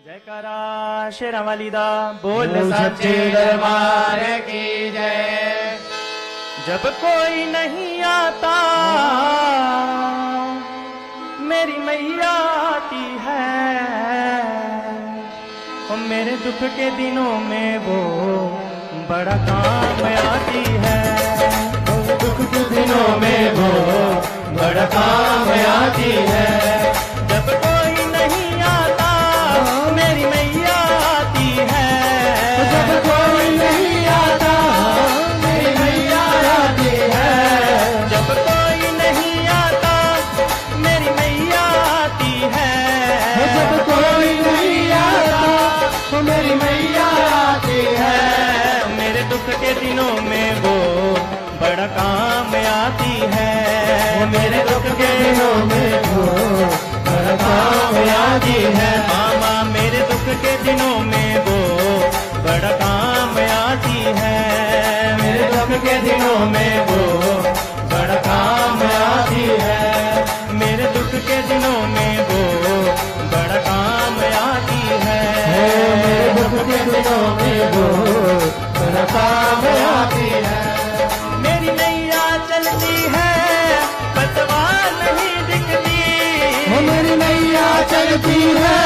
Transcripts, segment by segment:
जयकारा शेरा वाली दा बोल सच्चे दरबार की जय। जब कोई नहीं आता मेरी मैया आती है, और मेरे दुख के दिनों में वो बड़ा काम आती है। दुख के दिनों में वो बड़ा काम आती है। जब कोई नहीं आता मेरी मैया आती है। जब कोई नहीं आता मेरी मैया आती है। जब कोई नहीं आता मेरी मैया आती है। जब कोई नहीं आता तो मेरी मैया आती है। मेरे दुख के दिनों में वो बड़ा काम आती है। मेरे दुख के दिनों में वो बड़ा काम आती है। मामा मेरे दुख के दिनों में वो बड़ा काम आती है। मेरे दुख के दिनों में वो बड़ा काम आती है। मेरे दुख के दिनों में वो बड़ा काम आती है। मेरे दुख के दिनों में वो बड़ा काम आती है। मेरी नैया चलती है पतवार नहीं दिखती। मेरी नैया चलती है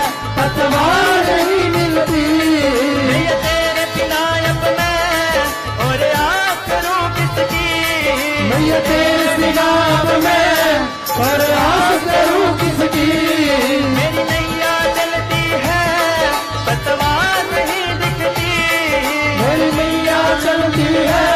पतवार नहीं मिलती। नैया तेरे बिना अब मैं और आस करूं किसकी। मैया तेरे सिवा अब मैं और आस करूं किसकी। मेरी नैया चलती है पतवार नहीं दिखती। मेरी मैया चलती है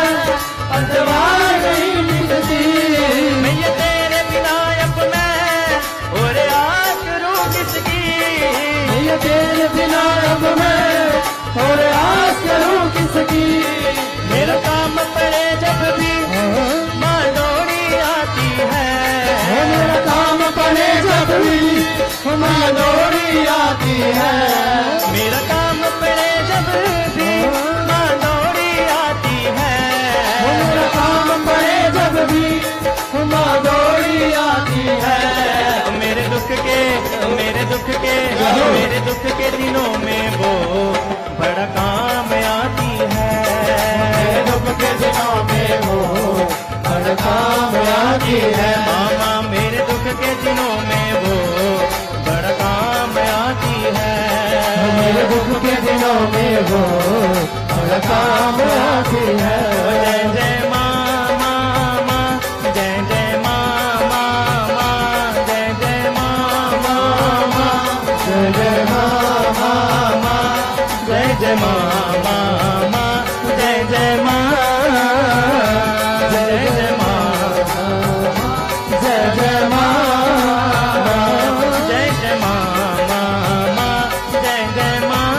पतवार नहीं मिलती। मैया तेरे बिना अब मैं और आस करूं किसकी। मैया तेरे बिना अब मैं और आस करूं किसकी। मेरा काम पड़े जब भी माँ दौड़ी आती है। मेरा काम पड़े जब भी माँ दौड़ी आती है। मेरा काम पड़े जब भी माँ दौड़ी आती है। मेरा काम पड़े जब भी माँ दौड़ी आती है। मेरे दुख के मेरे दुख के दिनों में वो बड़ा काम आती है। मेरे दुख के दिनों में वो बड़ा काम आती है। मामा मेरे दुख के दिनों में वो बड़ा काम आती है। मेरे दुख के दिनों में वो बड़ा काम आती है। जय जय मामा माँ, जय जय मामा माँ, जय जय मामा माँ, जय जय माँ माँ, जय जय मामा माँ, जय जय माँ, जय जय माँ, जय जय माँ, जय जय मामा माँ, जय जय माँ।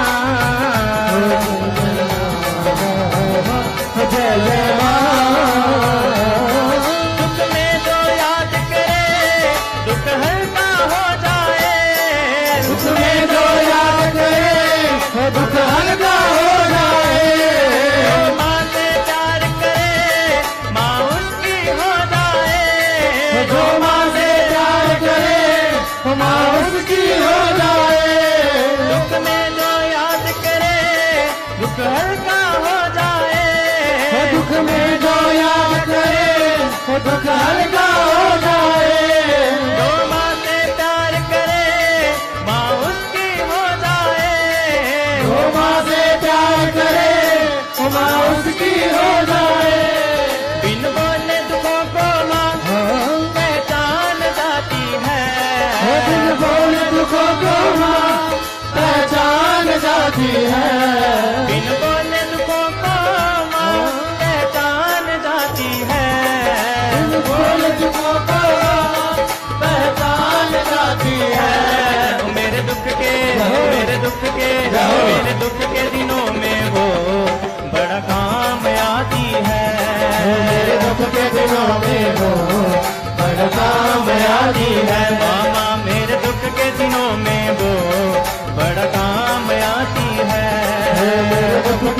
जय जय माँ। दुख में जो याद करे दुख हल्का हो जाए। दुख में जो याद करे दुख हल्का हो जाए। जो माँ से प्यार करे माँ उसकी हो जाए। जो माँ से प्यार करे माँ उसकी हो जाए। दुख में जो याद करे दुख हल्का हो जाए। दुख में जो याद करे दुख हल्का हो जाए। जो माँ से प्यार करे माँ उसकी हो जाए। जो माँ से प्यार करे माँ उसकी हो जाए। बिन बोले दुखों को माँ पहचान जाती है। बिन बोले दुखों को माँ पहचान जाती है। बिन बोले दुखों को माँ पहचान जाती है। बिन बोले दुखों को पहचान जाती है। मेरे दुख के दिनों में वो बड़ा काम आती है। मेरे दुख के दिनों में वो बड़ा काम आती है। मामा मेरे दुख के दिनों में वो बड़ा काम आती है। मेरे दुख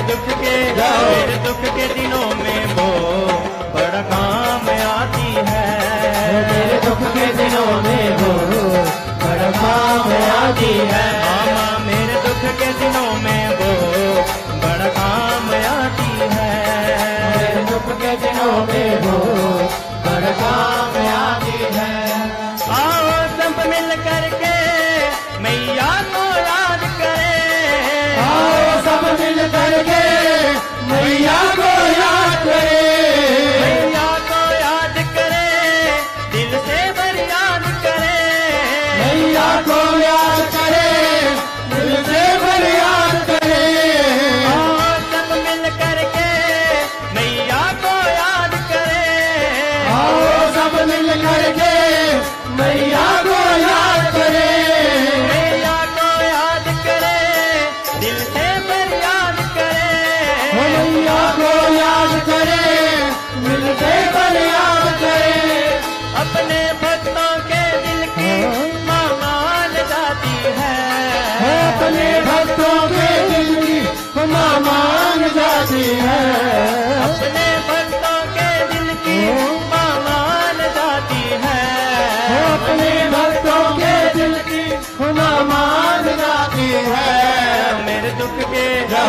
मेरे दुख के दिनों में वो बड़ा काम आती है। मेरे दुख के दिनों में वो बड़ा काम आती है। मामा मेरे दुख के दिनों में वो बड़ा काम आती है। मेरे दुख के दिनों में वो बड़ा काम आती है। आओ सब मिल करके मैया को याद करें। आओ सब मिल करके मैया को याद करें। मैया को याद करें, दिल से फरियाद करें। मैया को याद करें, दिल से फरियाद करें। आओ सब मिल करके मैया को याद करें। आओ सब मिल करके मैया को याद करें। मैया को याद करें, दिल से फरियाद करें। मैया को याद करें, दिल से फरियाद करें। अपने भक्तों के दिल की माँ मान जाती है। अपने भक्तों के दिल की माँ मान जाती है। अपने भक्तों के दिल की माँ मान जाती है। अपने भक्तों के दिल की माँ मान जाती है। मेरे दुख के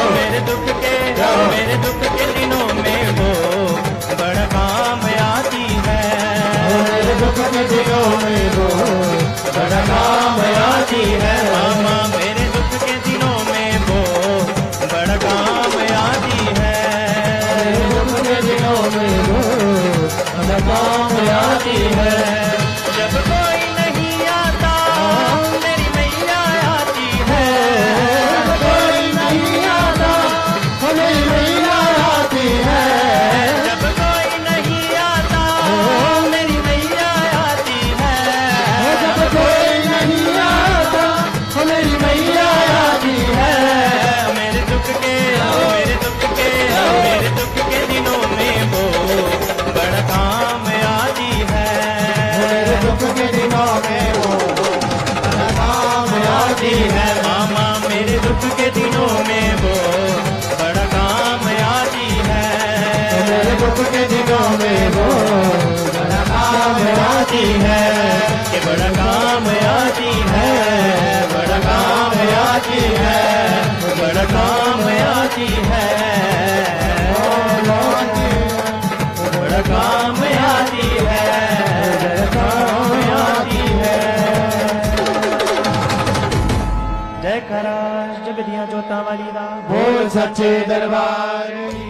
दिनों में वो बड़ा काम आती है। मेरे दुख के दिनों में वो बड़ा काम आती है। मामा मेरे दुख के दिनों में वो बड़ा काम आती है। मेरे दुख के दिनों में वो बड़ा काम आती है। जब कोई नहीं आता मेरी मैया आती है। जब कोई नहीं आता मेरी मैया आती है। जब कोई नहीं आता मेरी मैया आती है। जब कोई नहीं आता मेरी मैया आती है। मेरे दुख के दिनों में वो बड़ा काम आती है। मेरे दुख के दिनों में वो बड़ा काम आती है। मामा मेरे दुख के दिनों में वो बड़ा काम आती है। मेरे दुख के दिनों में वो बड़ा काम आती है। कि बड़ा काम आती है। बड़ा काम आती है। बड़ा काम आती है। बड़ा काम आती है। बड़ा काम आती है। जय कराश जगदियां जोतां वाली दा बोल सच्चे दरबार की।